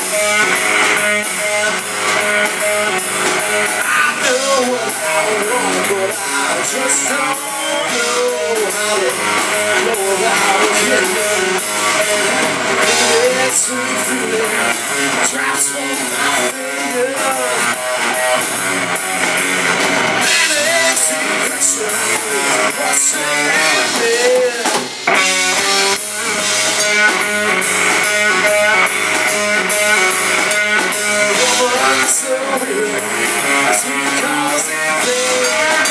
Just don't know how to go about getting it's sweet feeling drops from my finger and it's impression what's in me. Oh, so weird, sweet cause it feels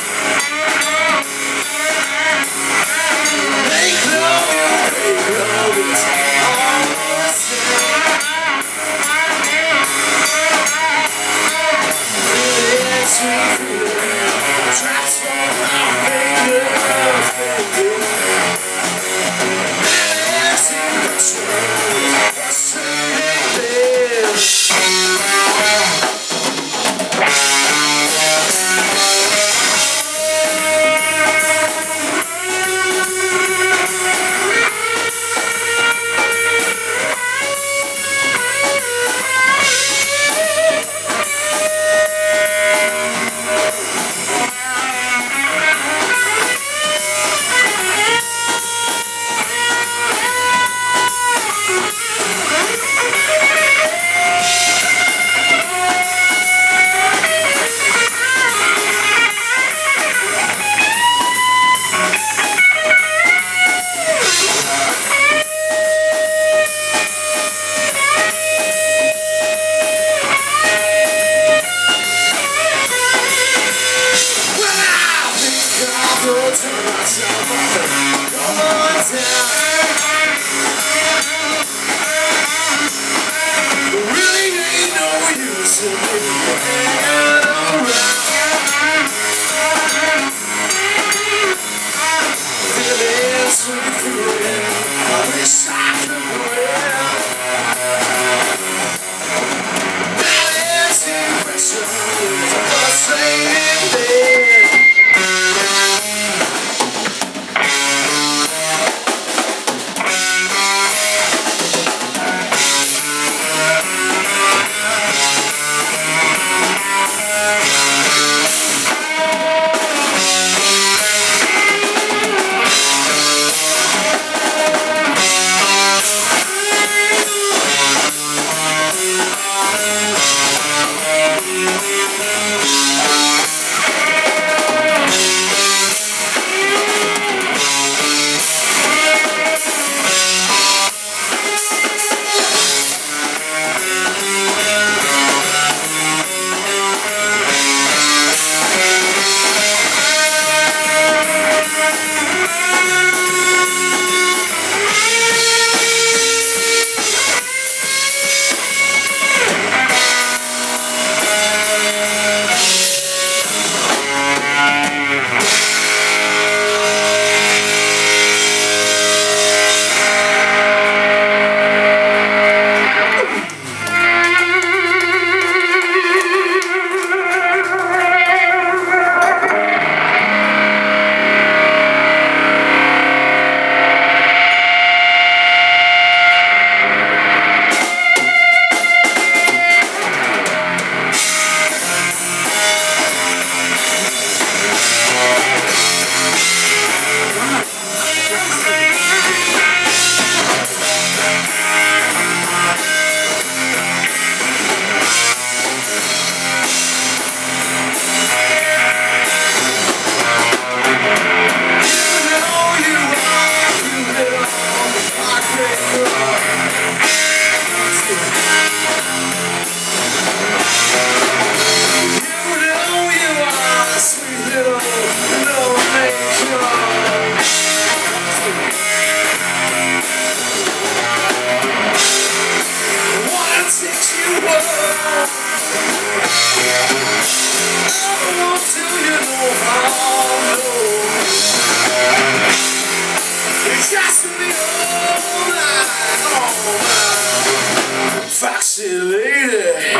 Foxy lady.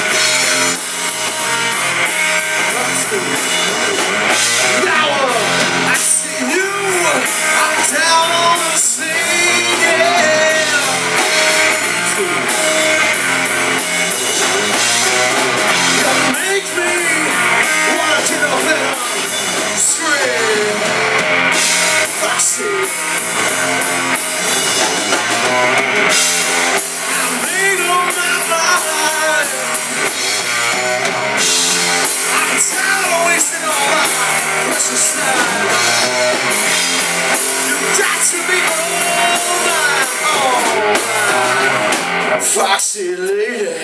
Now Foxy lady.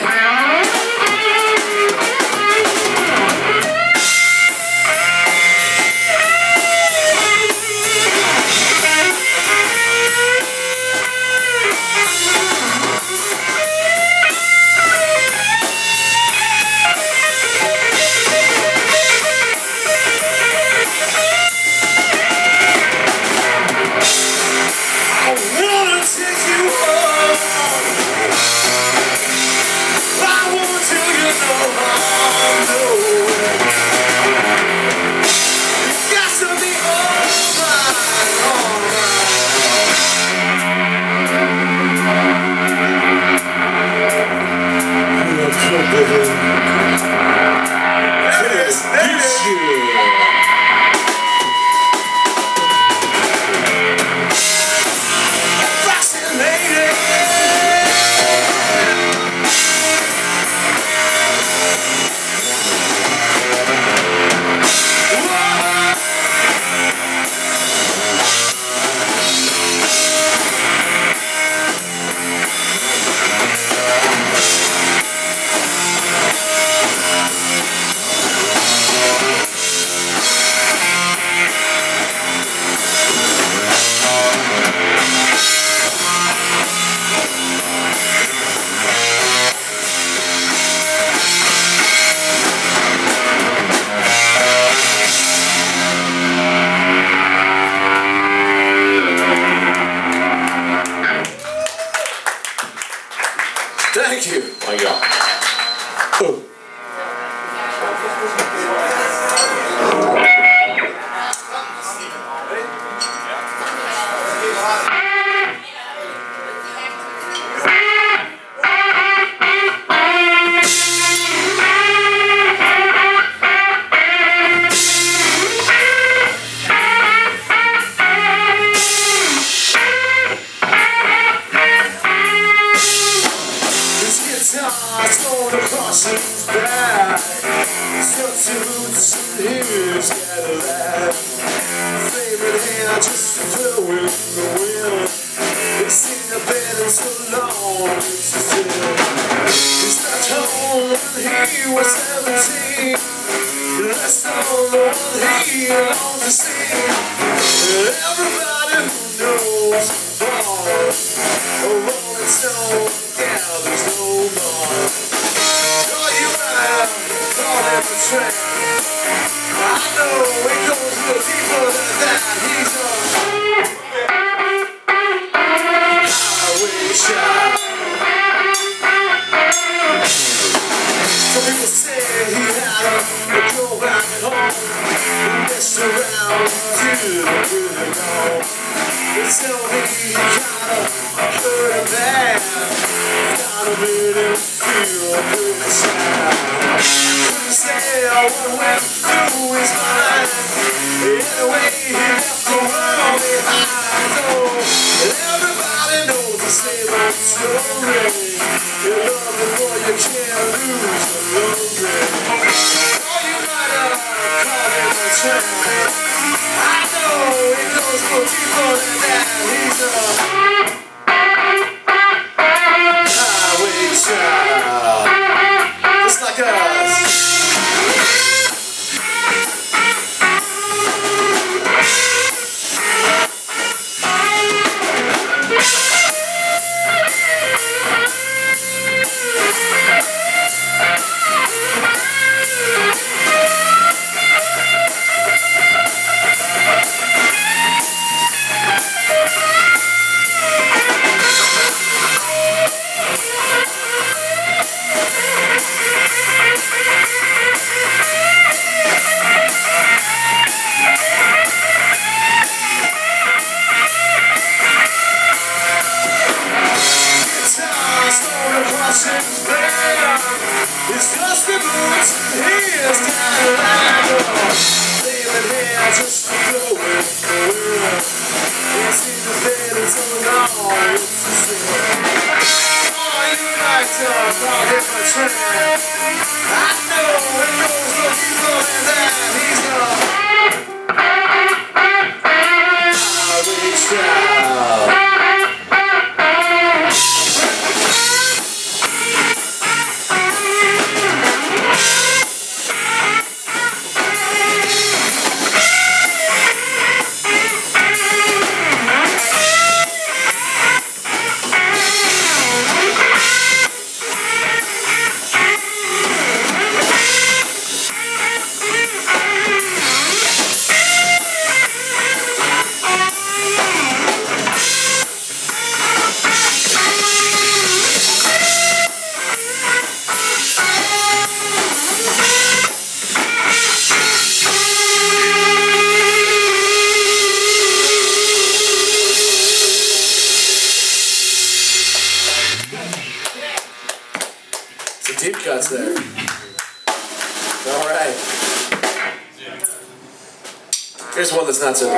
Thank you. Oh, yeah. Oh. Thrown across his back, substitutes and his Cadillac. Favorite hand just blowing the wind. He's seen the bed in so long, it's still. He's left home when he was 17. Last on the one he longed to see. Everybody who knows the bar, a rolling stone, yeah, there's no more. Call you out, call him a tramp. I know it goes a little deeper than that. He's a highway child. Some people say he had a girl back at home who messed around till the really long. They tell me he kinda hurt a man, kinda made him feel pretty sad. Couldn't say what went through his mind. Anyway, he left the world behind. Oh, everybody knows the same old story. You love the boy, you can't lose the glory. Oh, you might have called him a tramp. I know it goes for people than that. He's a highway child, just like us. here's one that's not so.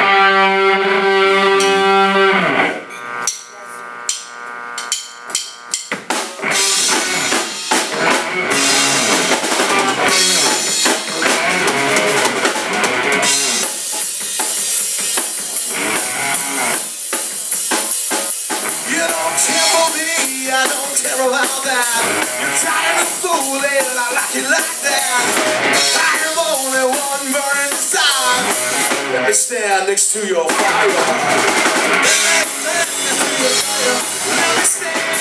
I don't care about that. You're tired of fooling, I like it like that. I am only one burning inside. Let me stand next to your fire. Let me stand.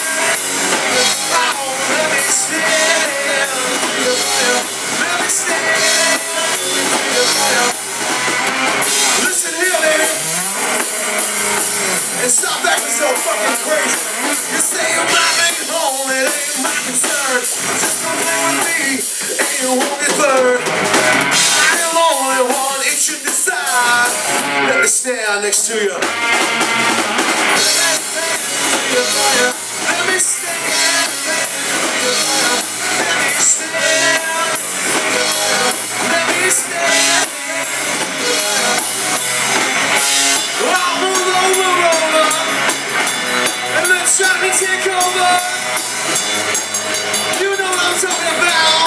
Oh, let me stand. Let me stand. Listen here, baby. And stop acting so fucking crazy. You say you're not making home, it ain't my concern. Just come play with me, and you won't get burned. I am only one, it should decide. Let me stand next to you. Let me stand. Let me stand. Let me stand. And let's try to take over. You know what I'm talking about.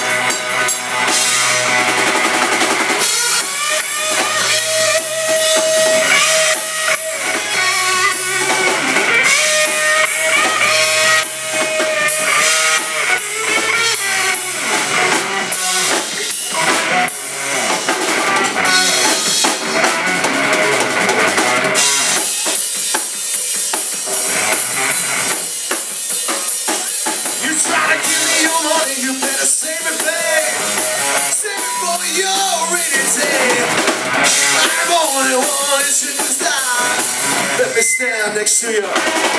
You better save it, babe. Save it for your rainy day. I'm only one, it should decide. Let me stand next to you. Let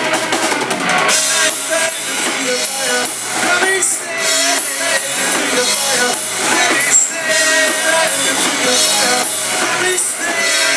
me stand. Let me stand. Let me stand.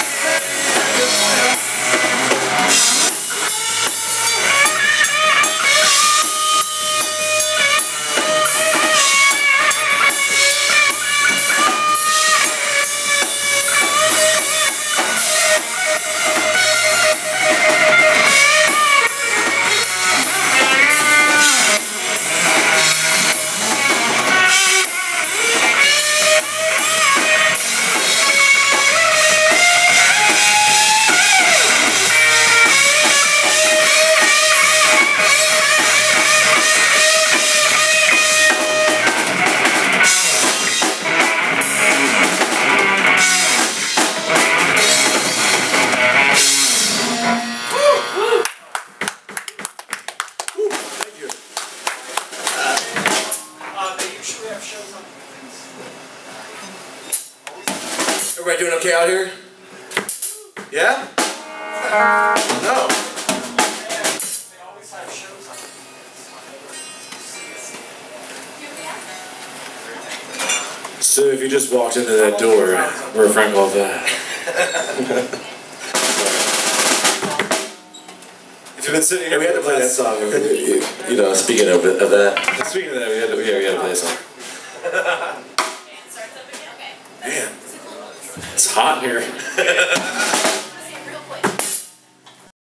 Everybody doing okay out here? Yeah? No. They always have shows on. So if you just walked into that door, we're frank all that. If you've been sitting here, we had to play that song. You know, speaking of that. Speaking of that, we had to play a song. Man, it's hot in here.